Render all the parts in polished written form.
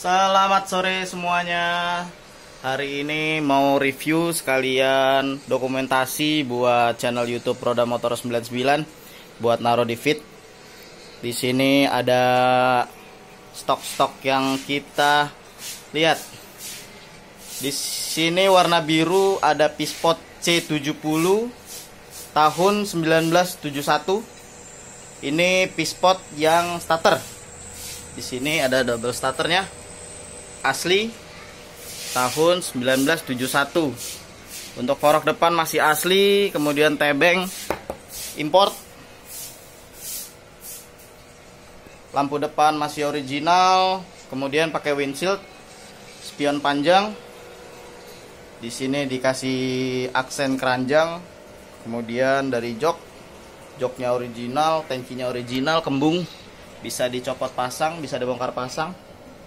Selamat sore semuanya. Hari ini mau review sekalian dokumentasi buat channel YouTube Roda Motor 99 buat naruh di feed. Di sini ada stok-stok yang kita lihat. Di sini warna biru ada Pispot C70 tahun 1971. Ini Pispot yang starter. Di sini ada double starternya. Asli tahun 1971. Untuk forok depan masih asli, kemudian tebeng import. Lampu depan masih original, kemudian pakai windshield, spion panjang. Di sini dikasih aksen keranjang, kemudian dari joknya original, tankinya original, kembung, bisa dicopot pasang, bisa dibongkar pasang.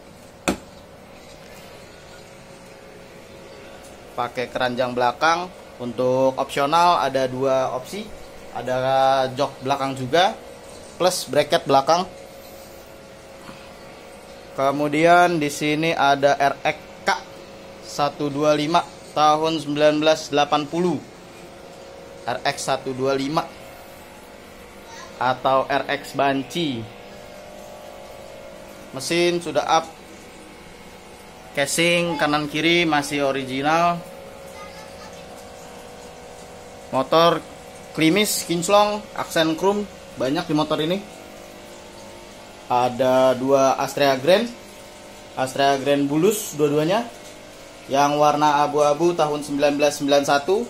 Pakai keranjang belakang. Untuk opsional ada dua opsi, ada jok belakang juga plus bracket belakang. Kemudian di sini ada RXK 125 tahun 1980, RX 125 atau RX banci. Mesin sudah up, casing kanan kiri masih original. Motor klimis, kinclong, aksen chrome banyak di motor ini. Ada dua Astrea Grand bulus dua-duanya. Yang warna abu-abu tahun 1991.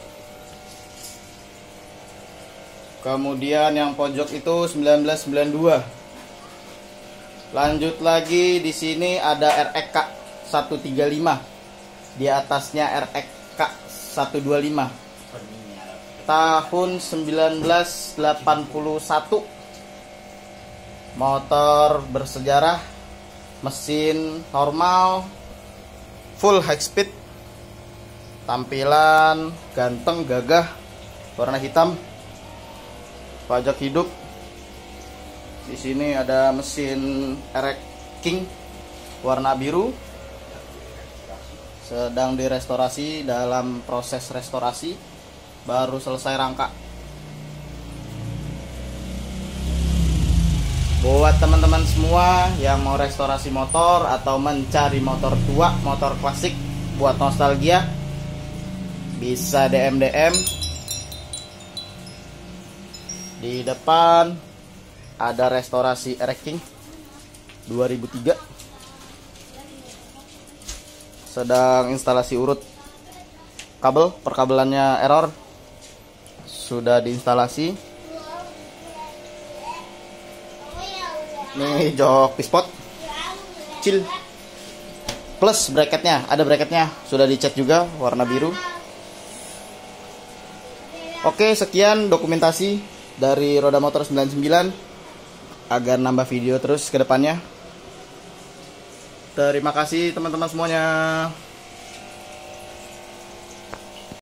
Kemudian yang pojok itu 1992. Lanjut lagi, di sini ada RXK 135. Di atasnya RXK 125 tahun 1981. Motor bersejarah, mesin normal, full high speed, tampilan ganteng gagah, warna hitam, pajak hidup. Di sini ada mesin RX King warna biru, sedang direstorasi, dalam proses restorasi, baru selesai rangka. Buat teman-teman semua yang mau restorasi motor atau mencari motor tua, motor klasik buat nostalgia, bisa DM. Di depan ada restorasi RX King 2003, sedang instalasi urut. Kabel perkabelannya error, sudah diinstalasi. Ini jok Pispot chill plus bracketnya, ada bracketnya, sudah dicat juga warna biru. Oke, sekian dokumentasi dari Roda Motor 99 agar nambah video terus ke depannya. Terima kasih teman-teman semuanya.